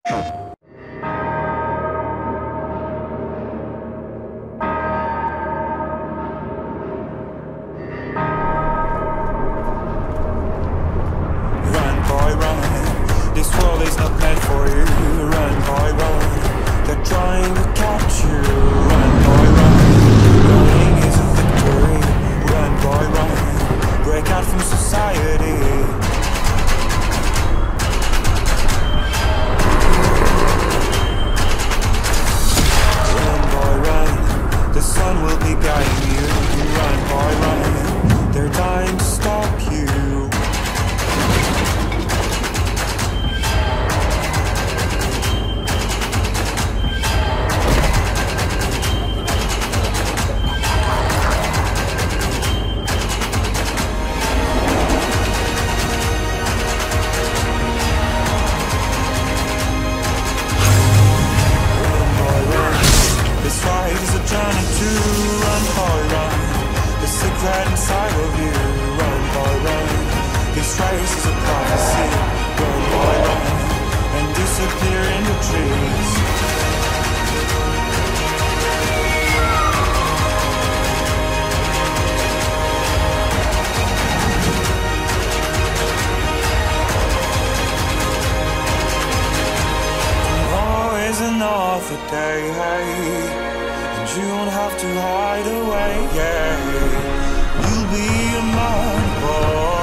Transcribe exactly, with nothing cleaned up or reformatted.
This world is not meant for you. Run, boy, run. They're trying to catch you. Run, boy, run. Running is a victory. Run, boy, run. Break out from society. Run, boy, run. The sun will be guiding you. Run, boy, run. They're dying to stop you. Right inside of you, run, boy, run. This race is a prophecy. Run, boy, run, and disappear in the trees. Tomorrow is another day, and you don't have to hide away, yeah. You'll be a man, boy.